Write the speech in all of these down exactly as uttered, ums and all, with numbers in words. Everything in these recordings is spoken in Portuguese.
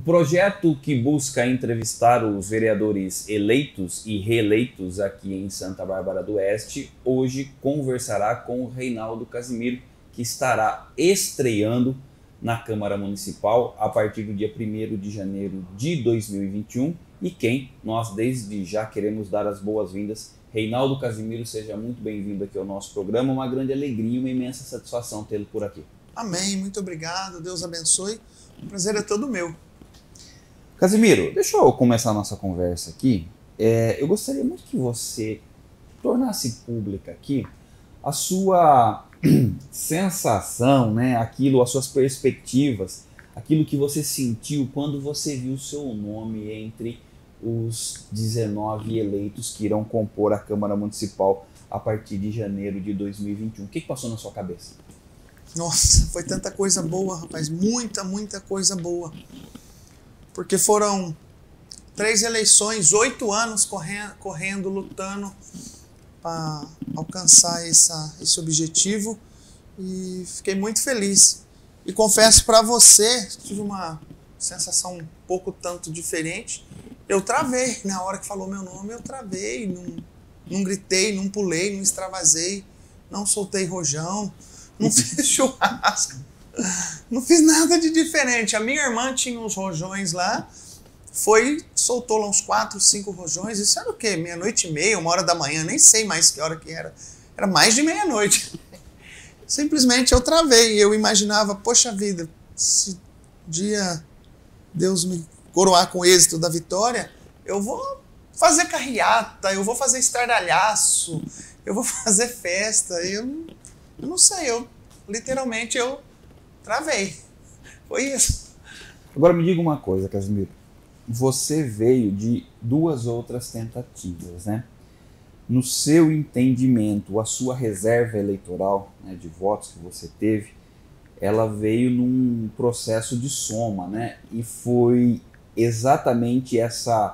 projeto que busca entrevistar os vereadores eleitos e reeleitos aqui em Santa Bárbara do Oeste, hoje conversará com o Reinaldo Casimiro, que estará estreando na Câmara Municipal a partir do dia primeiro de janeiro de dois mil e vinte e um, e quem nós desde já queremos dar as boas-vindas. Reinaldo Casimiro, seja muito bem-vindo aqui ao nosso programa, uma grande alegria e uma imensa satisfação tê-lo por aqui. Amém, muito obrigado, Deus abençoe, o prazer é todo meu. Casimiro, deixa eu começar a nossa conversa aqui. É, eu gostaria muito que você tornasse pública aqui a sua sensação, né, aquilo, as suas perspectivas, aquilo que você sentiu quando você viu o seu nome entre os dezenove eleitos que irão compor a Câmara Municipal a partir de janeiro de dois mil e vinte e um. O que passou na sua cabeça? Nossa, foi tanta coisa boa, rapaz, muita, muita coisa boa. Porque foram três eleições, oito anos correndo, correndo lutando para alcançar essa, esse objetivo, e fiquei muito feliz. E confesso para você, tive uma sensação um pouco tanto diferente. Eu travei, na hora que falou meu nome, eu travei, não, não gritei, não pulei, não extravasei, não soltei rojão, não fiz churrasco, não fiz nada de diferente. A minha irmã tinha uns rojões lá, foi, soltou lá uns quatro, cinco rojões, isso era o quê? Meia-noite e meia, uma hora da manhã, nem sei mais que hora que era, era mais de meia-noite. Simplesmente eu travei, eu imaginava, poxa vida, se um dia Deus me coroar com o êxito da vitória, eu vou fazer carreata, eu vou fazer estardalhaço, eu vou fazer festa, eu, eu não sei, eu literalmente eu travei, foi isso. Agora me diga uma coisa, Casimiro, você veio de duas outras tentativas, né? No seu entendimento, a sua reserva eleitoral, né, de votos que você teve, ela veio num processo de soma, né? E foi exatamente essa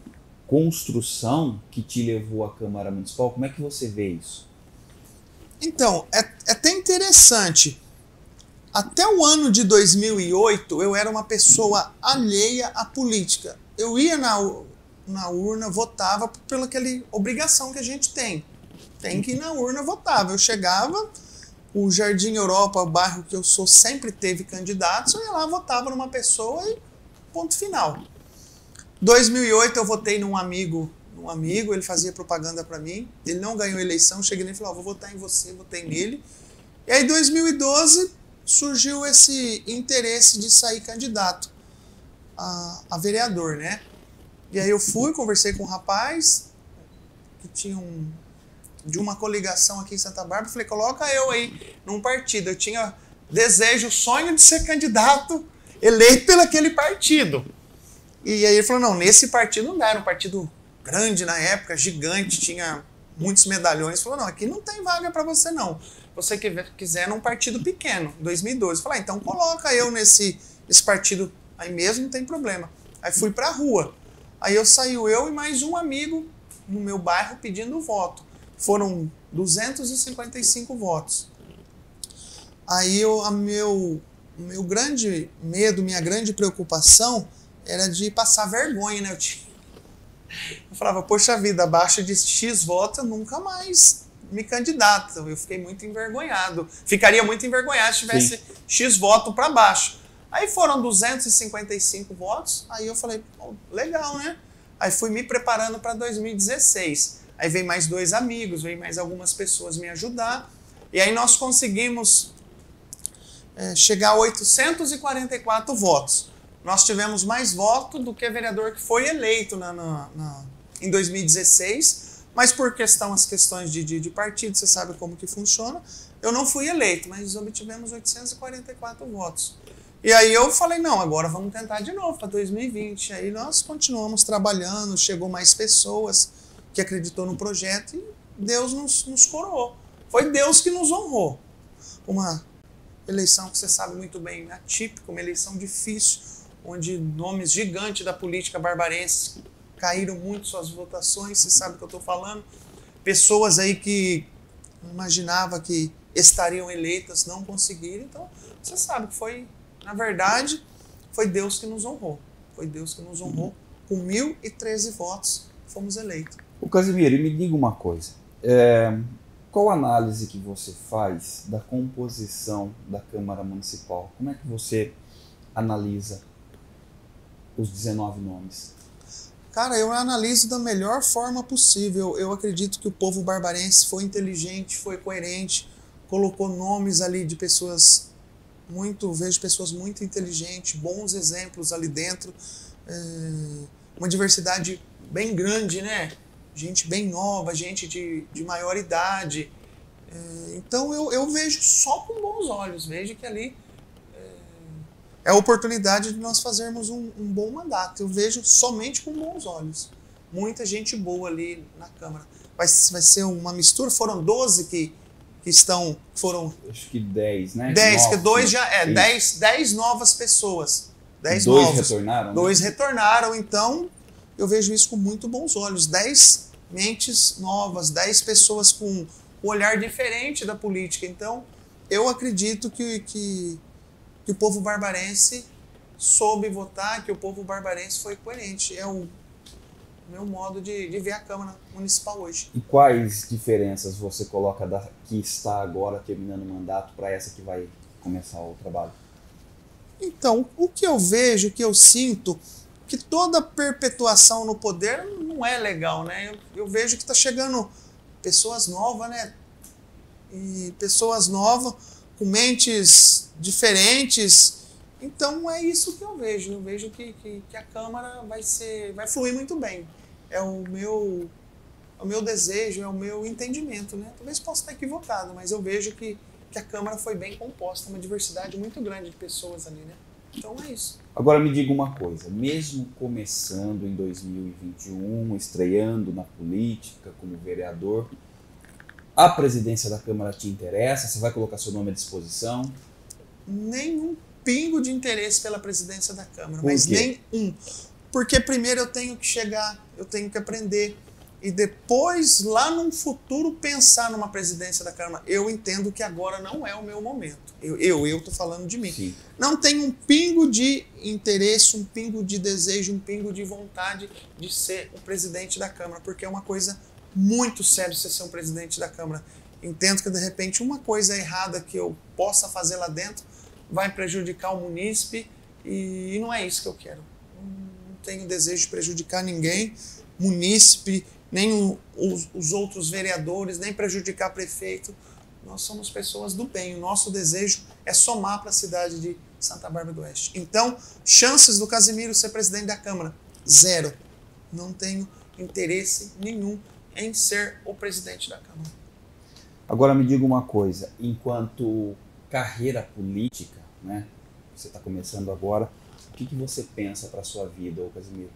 construção que te levou à Câmara Municipal. Como é que você vê isso? Então, é, é até interessante. Até o ano de dois mil e oito, eu era uma pessoa alheia à política. Eu ia na, na urna, votava pela aquela obrigação que a gente tem. Tem que ir na urna, votava. Eu chegava, o Jardim Europa, o bairro que eu sou, sempre teve candidatos, eu ia lá, votava numa pessoa e ponto final. dois mil e oito eu votei num amigo, num amigo, ele fazia propaganda para mim, ele não ganhou a eleição, eu cheguei nele e falei, oh, vou votar em você, votei nele. E aí em dois mil e doze surgiu esse interesse de sair candidato a, a vereador, né? E aí eu fui, conversei com um rapaz que tinha um, de uma coligação aqui em Santa Bárbara, falei, coloca eu aí num partido. Eu tinha desejo, sonho de ser candidato eleito pelo aquele partido. E aí ele falou, não, nesse partido não dá, era um partido grande na época, gigante, tinha muitos medalhões. Ele falou, não, aqui não tem vaga para você não. Você que quiser num partido pequeno, dois mil e doze. Eu falei, ah, então coloca eu nesse, nesse partido aí mesmo, não tem problema. Aí fui pra rua. Aí eu saiu eu e mais um amigo no meu bairro pedindo voto. Foram duzentos e cinquenta e cinco votos. Aí eu, a meu, meu grande medo, minha grande preocupação era de passar vergonha, né? Eu, tinha... eu falava, poxa vida, abaixo de X votos eu nunca mais me candidato. Eu fiquei muito envergonhado. Ficaria muito envergonhado se tivesse Sim. X voto para baixo. Aí foram duzentos e cinquenta e cinco votos, aí eu falei, oh, legal, né? Aí fui me preparando para dois mil e dezesseis. Aí veio mais dois amigos, veio mais algumas pessoas me ajudar. E aí nós conseguimos é, chegar a oitocentos e quarenta e quatro votos. Nós tivemos mais votos do que vereador que foi eleito na, na, na, em dois mil e dezesseis, mas por questão, as questões de, de, de partido, você sabe como que funciona, eu não fui eleito, mas obtivemos oitocentos e quarenta e quatro votos. E aí eu falei, não, agora vamos tentar de novo para dois mil e vinte. Aí nós continuamos trabalhando, chegou mais pessoas que acreditou no projeto e Deus nos, nos coroou. Foi Deus que nos honrou. Uma eleição que você sabe muito bem, atípica, uma eleição difícil, onde nomes gigantes da política barbarense caíram muito suas votações, você sabe o que eu estou falando. Pessoas aí que imaginava que estariam eleitas não conseguiram, então você sabe que foi, na verdade, foi Deus que nos honrou. Foi Deus que nos honrou. Com mil e treze votos, fomos eleitos. O Casimiro, me diga uma coisa. É, qual a análise que você faz da composição da Câmara Municipal? Como é que você analisa os dezenove nomes? Cara, eu analiso da melhor forma possível. Eu acredito que o povo barbarense foi inteligente, foi coerente, colocou nomes ali de pessoas muito, vejo pessoas muito inteligentes, bons exemplos ali dentro, é, uma diversidade bem grande, né? Gente bem nova, gente de, de maior idade. É, então eu, eu vejo só com bons olhos, vejo que ali é a oportunidade de nós fazermos um, um bom mandato. Eu vejo somente com bons olhos. Muita gente boa ali na Câmara. Vai, vai ser uma mistura, foram doze que, que estão, foram... Acho que dez, né? dez, nove, que dois já, é, dez, dez novas pessoas. dez dois novos. retornaram? Dois né? retornaram, então eu vejo isso com muito bons olhos. dez mentes novas, dez pessoas com um olhar diferente da política. Então eu acredito que... que que o povo barbarense soube votar, que o povo barbarense foi coerente. É o meu modo de, de ver a Câmara Municipal hoje. E quais diferenças você coloca da que está agora terminando o mandato para essa que vai começar o trabalho? Então, o que eu vejo, o que eu sinto, que toda perpetuação no poder não é legal, né? Eu, eu vejo que está chegando pessoas novas, né? E pessoas novas com mentes diferentes. Então é isso que eu vejo. Eu vejo que, que, que a Câmara vai ser, vai fluir muito bem. É o meu, é o meu desejo, é o meu entendimento, né? Talvez possa estar equivocado, mas eu vejo que, que a Câmara foi bem composta, uma diversidade muito grande de pessoas ali, né? Então é isso. Agora me diga uma coisa, mesmo começando em dois mil e vinte e um, estreando na política como vereador, a presidência da Câmara te interessa? Você vai colocar seu nome à disposição? Nenhum pingo de interesse pela presidência da Câmara, Por mas quê? nenhum. Porque primeiro eu tenho que chegar, eu tenho que aprender, e depois, lá num futuro, pensar numa presidência da Câmara. Eu entendo que agora não é o meu momento. Eu, eu, eu tô falando de mim. Sim. Não tenho um pingo de interesse, um pingo de desejo, um pingo de vontade de ser o presidente da Câmara, porque é uma coisa muito sério você ser um presidente da Câmara. Entendo que, de repente, uma coisa errada que eu possa fazer lá dentro vai prejudicar o munícipe e, e não é isso que eu quero. Não tenho desejo de prejudicar ninguém, munícipe, nem o, os, os outros vereadores, nem prejudicar prefeito. Nós somos pessoas do bem. O nosso desejo é somar para a cidade de Santa Bárbara do Oeste. Então, chances do Casimiro ser presidente da Câmara, zero. Não tenho interesse nenhum em ser o presidente da Câmara. Agora me diga uma coisa, enquanto carreira política, né, você está começando agora, o que, que você pensa para a sua vida, ô Casimiro?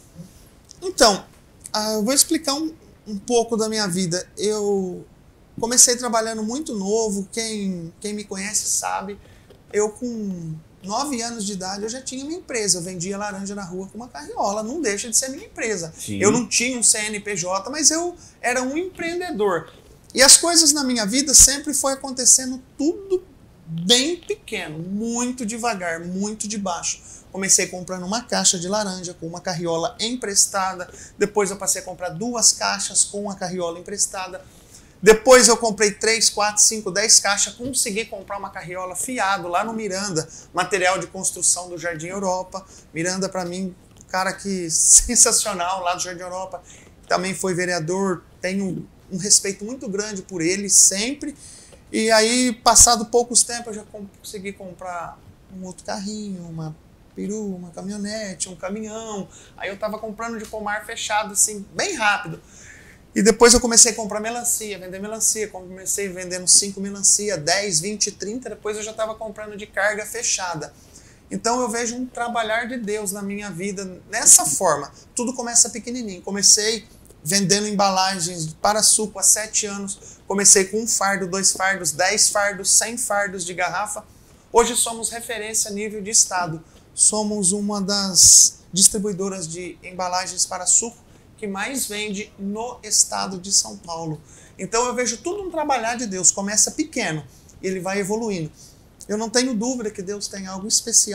Então, uh, eu vou explicar um, um pouco da minha vida. Eu comecei trabalhando muito novo, quem, quem me conhece sabe, eu com nove anos de idade eu já tinha uma empresa, eu vendia laranja na rua com uma carriola, não deixa de ser minha empresa. Sim. Eu não tinha um C N P J, mas eu era um empreendedor. E as coisas na minha vida sempre foi acontecendo tudo bem pequeno, muito devagar, muito de baixo. Comecei comprando uma caixa de laranja com uma carriola emprestada, depois eu passei a comprar duas caixas com uma carriola emprestada, depois eu comprei três, quatro, cinco, dez caixas, consegui comprar uma carriola fiado lá no Miranda, material de construção do Jardim Europa. Miranda, para mim, cara que sensacional lá do Jardim Europa, também foi vereador, tenho um respeito muito grande por ele sempre. E aí, passado poucos tempos, eu já consegui comprar um outro carrinho, uma peru, uma caminhonete, um caminhão. Aí eu estava comprando de pomar fechado, assim, bem rápido. E depois eu comecei a comprar melancia, vender melancia. Comecei vendendo cinco melancia, dez, vinte, trinta. Depois eu já estava comprando de carga fechada. Então eu vejo um trabalhar de Deus na minha vida nessa forma. Tudo começa pequenininho. Comecei vendendo embalagens para suco há sete anos. Comecei com um fardo, dois fardos, dez fardos, cem fardos de garrafa. Hoje somos referência a nível de estado. Somos uma das distribuidoras de embalagens para suco que mais vende no estado de São Paulo. Então eu vejo tudo um trabalhar de Deus. Começa pequeno e ele vai evoluindo. Eu não tenho dúvida que Deus tem algo especial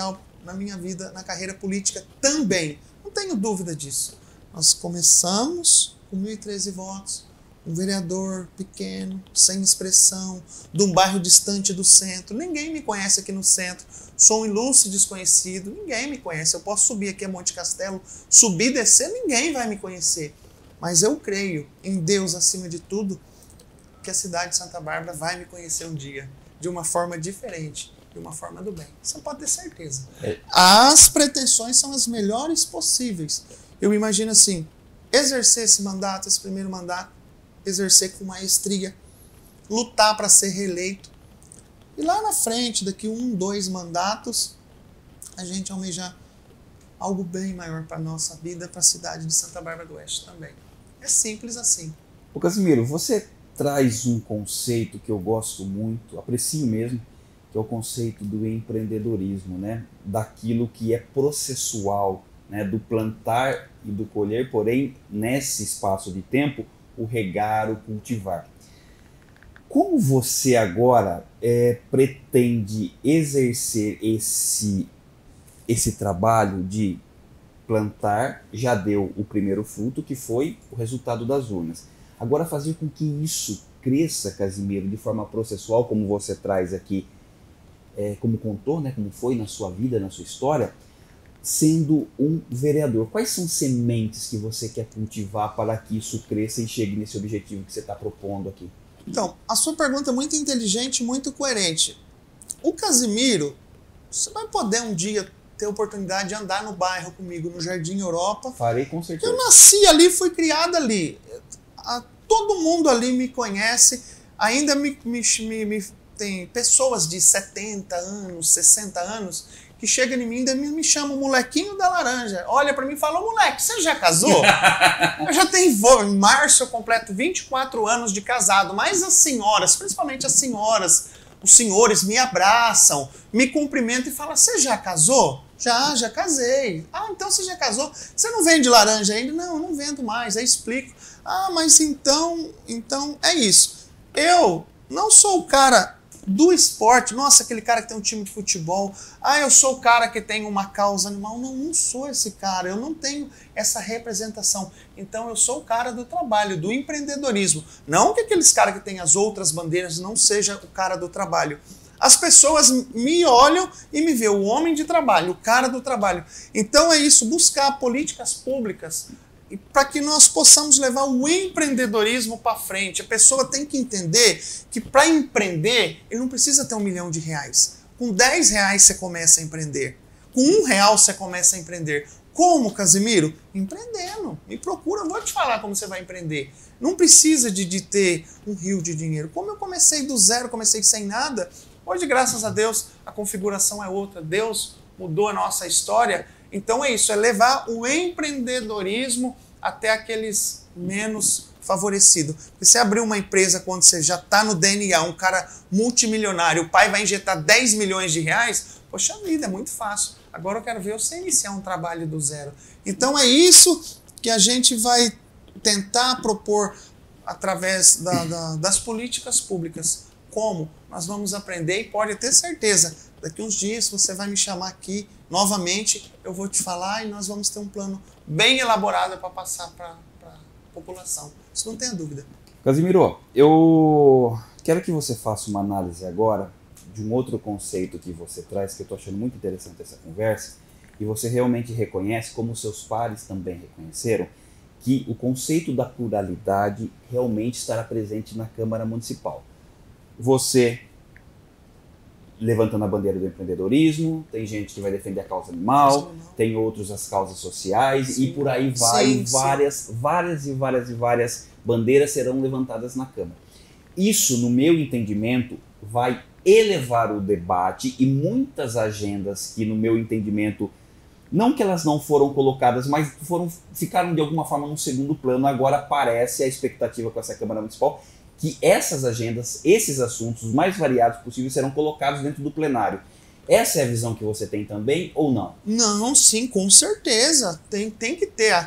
na minha vida, na carreira política também. Não tenho dúvida disso. Nós começamos com mil e treze votos, um vereador pequeno, sem expressão, de um bairro distante do centro. Ninguém me conhece aqui no centro. Sou um ilustre desconhecido, ninguém me conhece. Eu posso subir aqui a Monte Castelo, subir e descer, ninguém vai me conhecer. Mas eu creio em Deus acima de tudo, que a cidade de Santa Bárbara vai me conhecer um dia, de uma forma diferente, de uma forma do bem. Você pode ter certeza. É. As pretensões são as melhores possíveis. Eu imagino assim, exercer esse mandato, esse primeiro mandato, exercer com maestria, lutar para ser reeleito. E lá na frente, daqui um, dois mandatos, a gente almejar algo bem maior para a nossa vida, para a cidade de Santa Bárbara do Oeste também. É simples assim. Ô Casimiro, você traz um conceito que eu gosto muito, aprecio mesmo, que é o conceito do empreendedorismo, né? Daquilo que é processual, né? Do plantar e do colher, porém, nesse espaço de tempo, o regar, o cultivar. Como você agora é, pretende exercer esse, esse trabalho de plantar, já deu o primeiro fruto, que foi o resultado das urnas. Agora fazer com que isso cresça, Casimiro, de forma processual, como você traz aqui, é, como contou, né, como foi na sua vida, na sua história, sendo um vereador. Quais são sementes que você quer cultivar para que isso cresça e chegue nesse objetivo que você está propondo aqui? Então, a sua pergunta é muito inteligente e muito coerente. O Casimiro, você vai poder um dia ter a oportunidade de andar no bairro comigo, no Jardim Europa. Farei com certeza. Eu nasci ali, fui criado ali. A, todo mundo ali me conhece. Ainda me, me, me, me tem pessoas de setenta anos, sessenta anos, que chegam em mim e ainda me, me chamam molequinho da laranja. Olha pra mim e fala, moleque, você já casou? Eu já tenho voo. Em março eu completo vinte e quatro anos de casado, mas as senhoras, principalmente as senhoras, os senhores me abraçam, me cumprimentam e falam, você já casou? Já, já casei. Ah, então você já casou? Você não vende laranja ainda? Não, eu não vendo mais, aí explico. Ah, mas então, então é isso. Eu não sou o cara do esporte, nossa, aquele cara que tem um time de futebol, ah, eu sou o cara que tem uma causa animal. Não, não sou esse cara, eu não tenho essa representação. Então eu sou o cara do trabalho, do empreendedorismo. Não que aqueles caras que têm as outras bandeiras não seja o cara do trabalho. As pessoas me olham e me veem o homem de trabalho, o cara do trabalho. Então é isso, buscar políticas públicas para que nós possamos levar o empreendedorismo para frente. A pessoa tem que entender que para empreender, ele não precisa ter um milhão de reais. Com dez reais você começa a empreender. Com um real você começa a empreender. Como, Casimiro? Empreendendo. Me procura, eu vou te falar como você vai empreender. Não precisa de, de ter um rio de dinheiro. Como eu comecei do zero, comecei sem nada, hoje, graças a Deus, a configuração é outra. Deus mudou a nossa história. Então é isso, é levar o empreendedorismo até aqueles menos favorecidos. Porque você abrir uma empresa quando você já está no D N A, um cara multimilionário, o pai vai injetar dez milhões de reais, poxa vida, é muito fácil. Agora eu quero ver você iniciar um trabalho do zero. Então é isso que a gente vai tentar propor através da, da, das políticas públicas. Como? Nós vamos aprender e pode ter certeza, daqui uns dias você vai me chamar aqui novamente, eu vou te falar e nós vamos ter um plano bem elaborado para passar para a população. Isso não tenha dúvida. Casimiro, eu quero que você faça uma análise agora de um outro conceito que você traz, que eu estou achando muito interessante essa conversa, e você realmente reconhece, como seus pares também reconheceram, que o conceito da pluralidade realmente estará presente na Câmara Municipal. Você levantando a bandeira do empreendedorismo, tem gente que vai defender a causa animal, tem outros as causas sociais, sim, e por aí vai, sim, várias, sim. várias e várias e várias bandeiras serão levantadas na Câmara. Isso, no meu entendimento, vai elevar o debate e muitas agendas que, no meu entendimento, não que elas não foram colocadas, mas foram, ficaram de alguma forma no segundo plano, agora aparece a expectativa com essa Câmara Municipal que essas agendas, esses assuntos, os mais variados possíveis, serão colocados dentro do plenário. Essa é a visão que você tem também, ou não? Não, sim, com certeza. Tem, tem que ter. A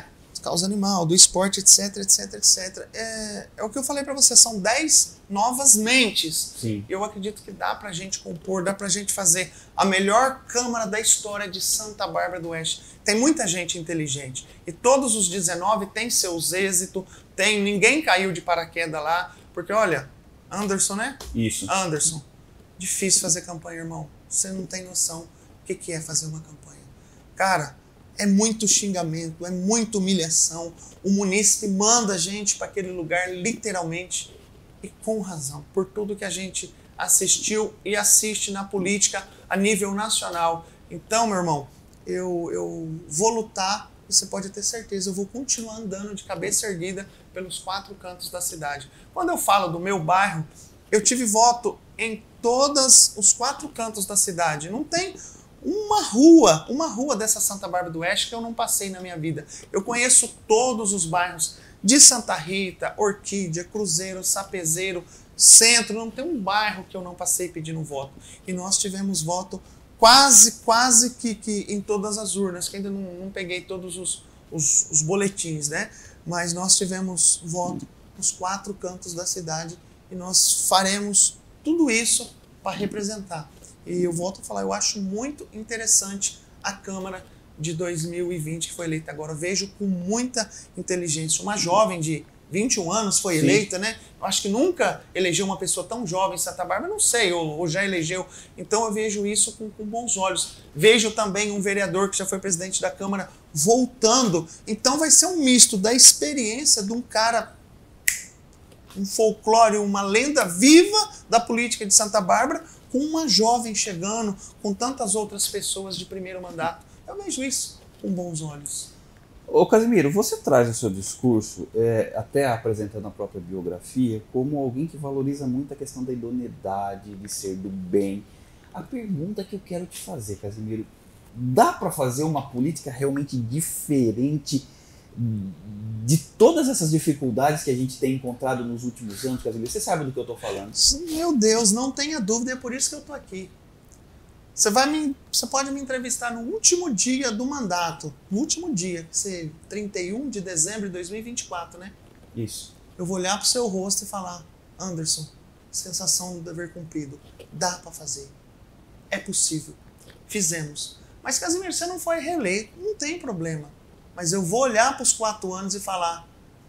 causa animal, do esporte, etc, etc, etcétera. É, é o que eu falei para você, são dez novas mentes. Sim. Eu acredito que dá pra gente compor, dá pra gente fazer a melhor Câmara da história de Santa Bárbara do Oeste. Tem muita gente inteligente. E todos os dezenove têm seus êxitos, tem, ninguém caiu de paraquedas lá, porque olha, Anderson, né? Isso. Anderson, difícil fazer campanha, irmão. Você não tem noção o que que é fazer uma campanha. Cara, é muito xingamento, é muita humilhação. O munícipe manda a gente para aquele lugar, literalmente, e com razão, por tudo que a gente assistiu e assiste na política a nível nacional. Então, meu irmão, eu, eu vou lutar, e você pode ter certeza, eu vou continuar andando de cabeça erguida pelos quatro cantos da cidade. Quando eu falo do meu bairro, eu tive voto em todos os quatro cantos da cidade. Não tem uma rua, uma rua dessa Santa Bárbara do Oeste que eu não passei na minha vida. Eu conheço todos os bairros de Santa Rita, Orquídea, Cruzeiro, Sapezeiro, Centro. Não tem um bairro que eu não passei pedindo voto. E nós tivemos voto quase, quase que, que em todas as urnas, que ainda não, não peguei todos os, os, os boletins, né? Mas nós tivemos voto nos quatro cantos da cidade e nós faremos tudo isso para representar. E eu volto a falar, eu acho muito interessante a Câmara de dois mil e vinte que foi eleita agora. Eu vejo com muita inteligência. Uma jovem de vinte e um anos foi eleita, Sim. né? Eu acho que nunca elegeu uma pessoa tão jovem em Santa Bárbara, não sei, ou, ou já elegeu. Então eu vejo isso com, com bons olhos. Vejo também um vereador que já foi presidente da Câmara voltando. Então vai ser um misto da experiência de um cara, um folclore, uma lenda viva da política de Santa Bárbara, com uma jovem chegando, com tantas outras pessoas de primeiro mandato. Eu vejo isso com bons olhos. Ô Casimiro, você traz o seu discurso, é, até apresentando a própria biografia, como alguém que valoriza muito a questão da idoneidade, de ser do bem. A pergunta que eu quero te fazer, Casimiro, dá para fazer uma política realmente diferente de todas essas dificuldades que a gente tem encontrado nos últimos anos, Casimiro? Você sabe do que eu estou falando? Meu Deus, não tenha dúvida, é por isso que eu estou aqui. Você, vai me, você pode me entrevistar no último dia do mandato, no último dia, que ser trinta e um de dezembro de dois mil e vinte e quatro, né? Isso. Eu vou olhar para o seu rosto e falar, Anderson, sensação do dever cumprido, dá para fazer, é possível, fizemos. Mas Casimiro, você não foi reeleito, não tem problema. Mas eu vou olhar para os quatro anos e falar,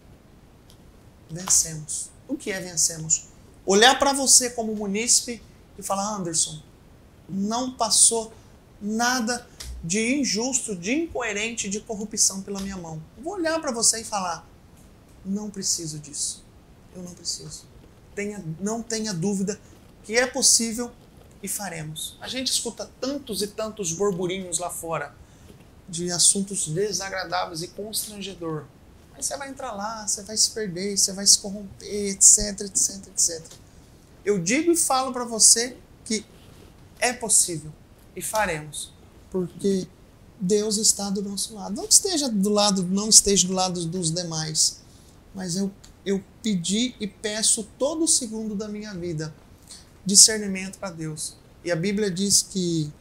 vencemos. O que é vencemos? Olhar para você como munícipe e falar, Anderson, não passou nada de injusto, de incoerente, de corrupção pela minha mão. Eu vou olhar para você e falar, não preciso disso. Eu não preciso. Tenha, não tenha dúvida que é possível e faremos. A gente escuta tantos e tantos burburinhos lá fora de assuntos desagradáveis e constrangedor. Mas você vai entrar lá, você vai se perder, você vai se corromper, etc, etc, etcétera. Eu digo e falo para você que é possível e faremos, porque Deus está do nosso lado. Não esteja do lado, não esteja do lado dos demais, mas eu, eu pedi e peço todo segundo da minha vida discernimento para Deus. E a Bíblia diz que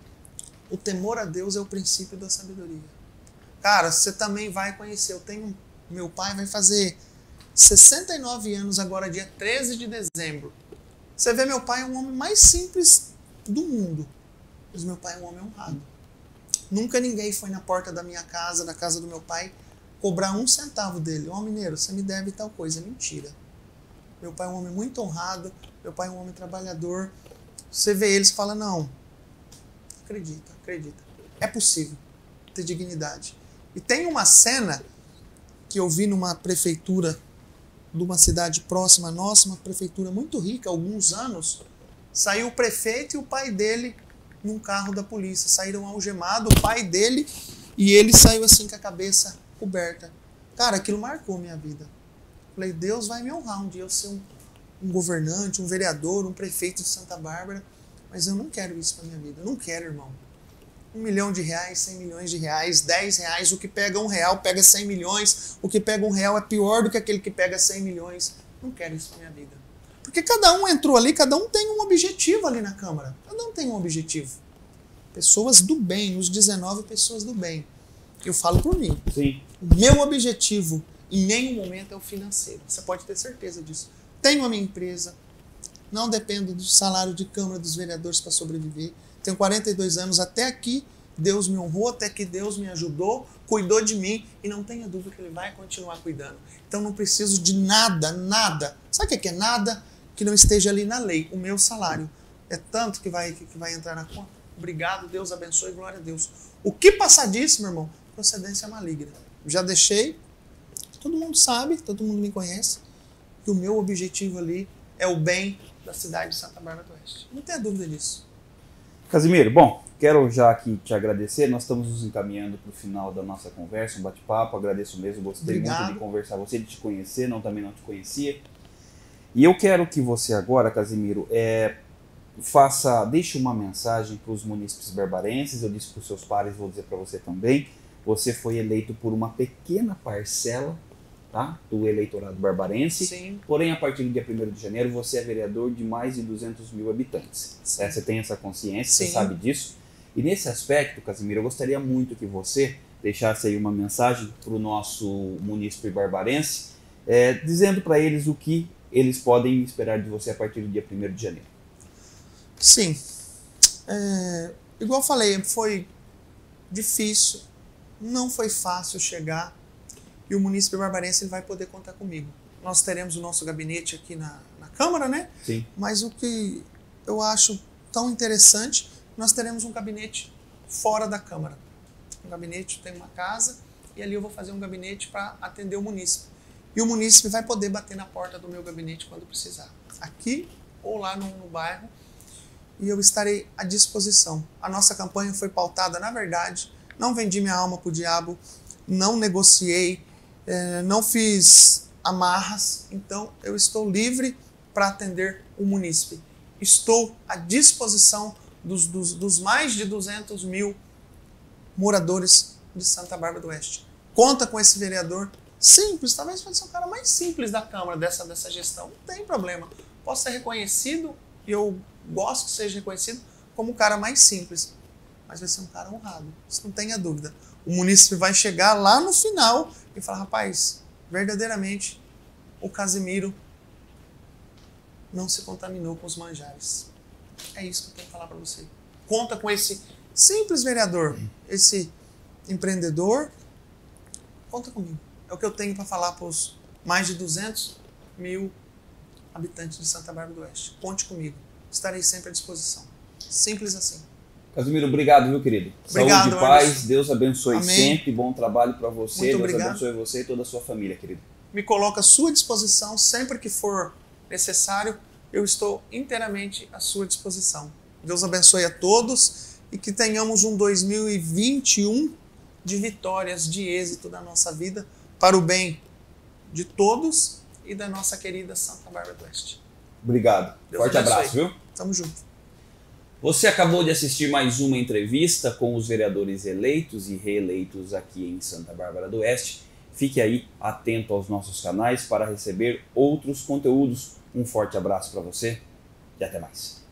o temor a Deus é o princípio da sabedoria. Cara, você também vai conhecer. Eu tenho, meu pai vai fazer sessenta e nove anos agora, dia treze de dezembro. Você vê, meu pai é um homem mais simples do mundo. Mas meu pai é um homem honrado. Nunca ninguém foi na porta da minha casa, da casa do meu pai, cobrar um centavo dele. Ó, mineiro, você me deve tal coisa. Mentira. Meu pai é um homem muito honrado. Meu pai é um homem trabalhador. Você vê eles e fala, não, acredita, acredita. É possível ter dignidade. E tem uma cena que eu vi numa prefeitura de uma cidade próxima nossa, uma prefeitura muito rica, há alguns anos, saiu o prefeito e o pai dele num carro da polícia. Saíram algemados, o pai dele, e ele saiu assim com a cabeça coberta. Cara, aquilo marcou minha vida. Falei, Deus vai me honrar um dia eu ser um, um governante, um vereador, um prefeito de Santa Bárbara, mas eu não quero isso para minha vida. Eu não quero, irmão. Um milhão de reais, cem milhões de reais, dez reais, o que pega um real pega cem milhões, o que pega um real é pior do que aquele que pega cem milhões. Não quero isso para minha vida. Porque cada um entrou ali, cada um tem um objetivo ali na Câmara. Cada um tem um objetivo. Pessoas do bem, os dezenove pessoas do bem. Eu falo por mim. Sim. O meu objetivo em nenhum momento é o financeiro. Você pode ter certeza disso. Tenho a minha empresa, não dependo do salário de Câmara dos Vereadores para sobreviver. Tenho quarenta e dois anos, até aqui Deus me honrou, até que Deus me ajudou, cuidou de mim e não tenha dúvida que Ele vai continuar cuidando. Então não preciso de nada, nada. Sabe o que é nada? Que não esteja ali na lei. O meu salário é tanto que vai, que vai entrar na conta. Obrigado, Deus abençoe, glória a Deus. O que passar disso, meu irmão? Procedência maligna. Já deixei, todo mundo sabe, todo mundo me conhece, que o meu objetivo ali é o bem da cidade de Santa Bárbara do Oeste. Não tenha dúvida disso. Casimiro, bom, quero já aqui te agradecer. Nós estamos nos encaminhando para o final da nossa conversa, um bate-papo. Agradeço mesmo, gostei Obrigado. muito de conversar com você, de te conhecer, não, também não te conhecia. E eu quero que você agora, Casimiro, é, faça, deixe uma mensagem para os munícipes barbarenses. Eu disse para os seus pares, vou dizer para você também. Você foi eleito por uma pequena parcela, tá, do eleitorado barbarense. Sim. Porém, a partir do dia primeiro de janeiro, você é vereador de mais de duzentos mil habitantes. É, você tem essa consciência, Sim. você sabe disso. E nesse aspecto, Casimiro, eu gostaria muito que você deixasse aí uma mensagem para o nosso munícipe barbarense, é, dizendo para eles o que eles podem esperar de você a partir do dia primeiro de janeiro. Sim. É, igual eu falei, foi difícil, não foi fácil chegar. E o munícipe barbarense ele vai poder contar comigo. Nós teremos o nosso gabinete aqui na, na Câmara, né? Sim. Mas o que eu acho tão interessante, nós teremos um gabinete fora da Câmara. Um gabinete, tem uma casa, e ali eu vou fazer um gabinete para atender o munícipe. E o munícipe vai poder bater na porta do meu gabinete quando precisar. Aqui ou lá no, no bairro. E eu estarei à disposição. A nossa campanha foi pautada, na verdade, não vendi minha alma para o diabo, não negociei, É, não fiz amarras, então eu estou livre para atender o munícipe. Estou à disposição dos, dos, dos mais de duzentos mil moradores de Santa Bárbara do Oeste. Conta com esse vereador simples, talvez pode ser o cara mais simples da Câmara, dessa, dessa gestão, não tem problema. Posso ser reconhecido, e eu gosto que seja reconhecido, como o cara mais simples. Mas vai ser um cara honrado, isso não tenha dúvida. O munícipe vai chegar lá no final e falar, rapaz, verdadeiramente o Casimiro não se contaminou com os manjares. É isso que eu tenho que falar para você. Conta com esse simples vereador, esse empreendedor, conta comigo. É o que eu tenho para falar para os mais de duzentos mil habitantes de Santa Bárbara do Oeste. Conte comigo, estarei sempre à disposição. Simples assim. Casimiro, obrigado, viu, querido? Obrigado, Saúde e paz, Anderson. Deus abençoe Amém. sempre, bom trabalho para você, Muito Deus obrigado. abençoe você e toda a sua família, querido. Me coloco à sua disposição sempre que for necessário, eu estou inteiramente à sua disposição. Deus abençoe a todos e que tenhamos um dois mil e vinte e um de vitórias, de êxito da nossa vida, para o bem de todos e da nossa querida Santa Bárbara do Oeste. Obrigado. Deus Forte abençoe. abraço, viu? Tamo junto. Você acabou de assistir mais uma entrevista com os vereadores eleitos e reeleitos aqui em Santa Bárbara do Oeste. Fique aí atento aos nossos canais para receber outros conteúdos. Um forte abraço para você e até mais.